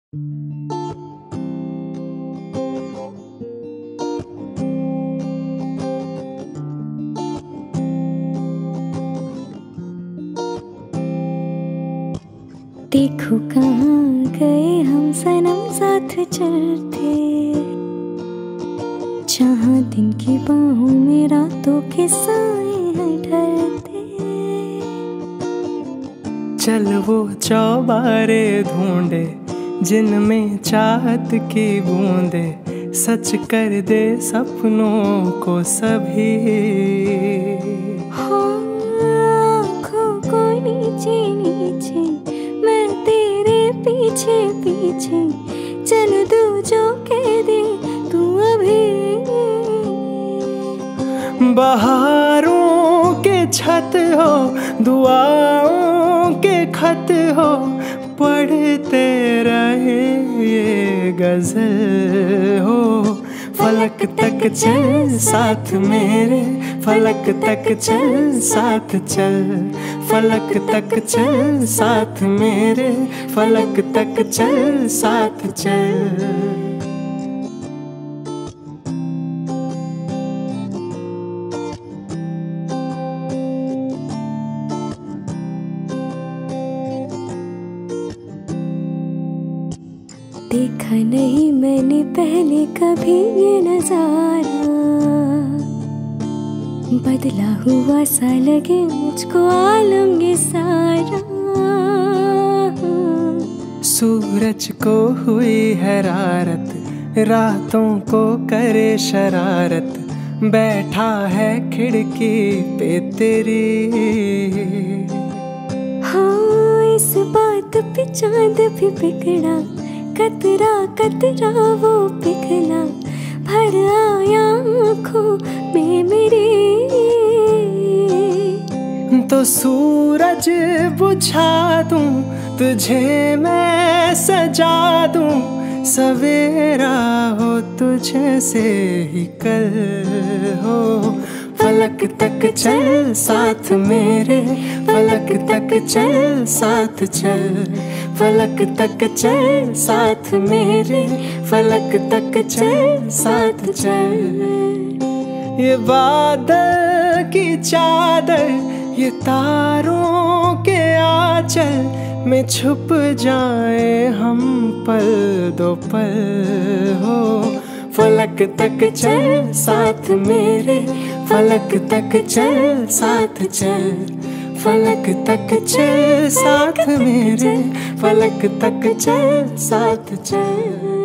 देखो कहाँ गए हम सनम साथ चलते, जहाँ दिन की बाहों में रातों के साए हैं ढलते। चल वो चौबारे ढूंढे जिनमें चाहत की बूंदे, सच कर दे सपनों को सभी। हाँ, आँखों को नीचे नीचे मैं तेरे पीछे पीछे, चल दो जो कह दे तू अभी। बहारों के छत हो, दुआओं के खत हो, पढ़ते रहे ये गजल हो। फलक तक चल साथ मेरे, फलक तक चल साथ चल, फलक तक चल साथ मेरे, फलक तक चल साथ चल। देखा नहीं मैंने पहले कभी ये नजारा, बदला हुआ सा लगे मुझको आलम ये सारा। सूरज को हुई हरारत, रातों को करे शरारत, बैठा है खिड़की पे तेरी। हाँ, इस बात पे चांद भी बिगड़ा, कतरा कतरा वो पिघला, भर आया आँखों में मेरी। तो सूरज बुझा दूं, तुझे मैं सजा दूं, सवेरा हो तुझसे ही कल हो। फलक तक चल साथ मेरे, फलक तक चल साथ चल, फलक तक चल साथ मेरे, फलक तक चल साथ चल। ये बादल की चादर, ये तारों के आंचल में छुप जाए हम पल दो पल हो। फलक तक चल साथ मेरे, फलक तक चल साथ चल, फलक तक चल साथ मेरे, फलक तक चल साथ चल।